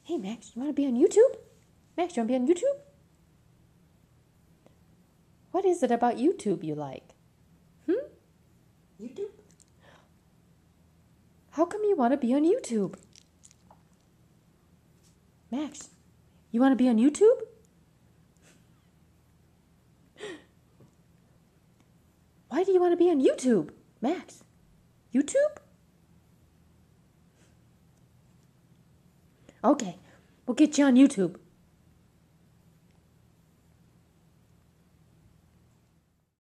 Hey, Max, you want to be on YouTube? Max, you want to be on YouTube? What is it about YouTube you like? YouTube? How come you want to be on YouTube? Max, you want to be on YouTube? Why do you want to be on YouTube, Max? YouTube? Okay, we'll get you on YouTube.